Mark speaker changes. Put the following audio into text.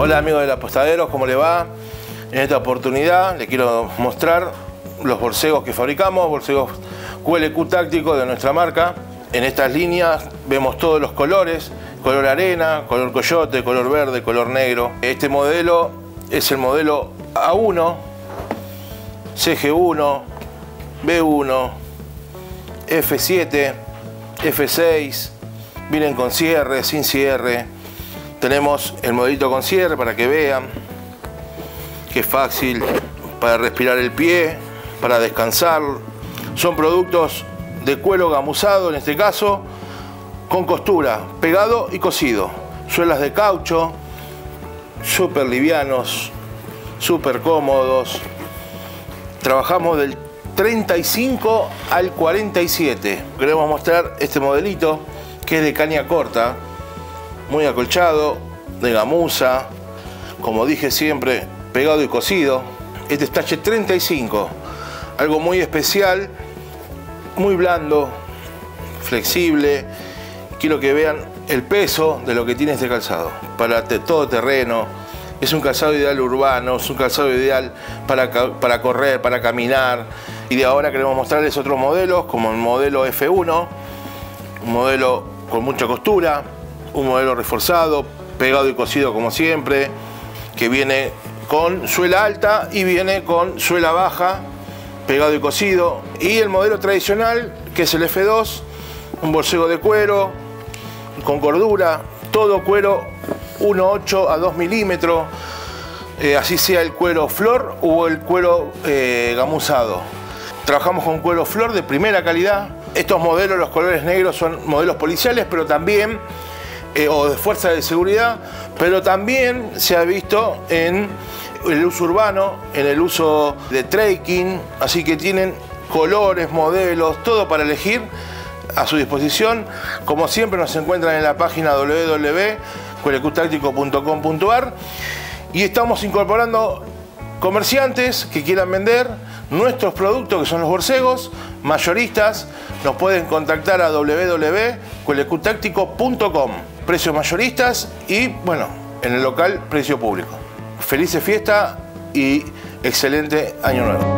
Speaker 1: Hola amigos del Apostadero, ¿cómo le va? En esta oportunidad le quiero mostrar los borcegos que fabricamos, borcegos QLQ tácticos de nuestra marca. En estas líneas vemos todos los colores, color arena, color coyote, color verde, color negro. Este modelo es el modelo A1, CG1, B1, F7, F6, vienen con cierre, sin cierre. Tenemos el modelito con cierre para que vean que es fácil para respirar el pie, para descansar. Son productos de cuero gamuzado, en este caso, con costura, pegado y cosido. Suelas de caucho, súper livianos, súper cómodos. Trabajamos del 35 al 47. Queremos mostrar este modelito que es de caña corta, muy acolchado, de gamuza, como dije siempre, pegado y cosido. Este es talle 35, algo muy especial, muy blando, flexible. Quiero que vean el peso de lo que tiene este calzado, para todo terreno. Es un calzado ideal urbano, es un calzado ideal para correr, para caminar. Y de ahora queremos mostrarles otros modelos, como el modelo F1, un modelo con mucha costura, un modelo reforzado, pegado y cosido como siempre, que viene con suela alta y viene con suela baja, pegado y cosido. Y el modelo tradicional, que es el F2, un borcego de cuero, con cordura, todo cuero 1,8 a 2 milímetros, así sea el cuero flor o el cuero gamuzado. Trabajamos con cuero flor de primera calidad. Estos modelos, los colores negros, son modelos policiales, pero también, o de fuerza de seguridad, pero también se ha visto en el uso urbano, en el uso de trekking, así que tienen colores, modelos, todo para elegir a su disposición. Como siempre nos encuentran en la página www.qlqtactico.com.ar y estamos incorporando comerciantes que quieran vender nuestros productos, que son los borcegos, mayoristas. Nos pueden contactar a www.qlqtactico.com. Precios mayoristas y, bueno, en el local, precio público. Felices fiestas y excelente año nuevo.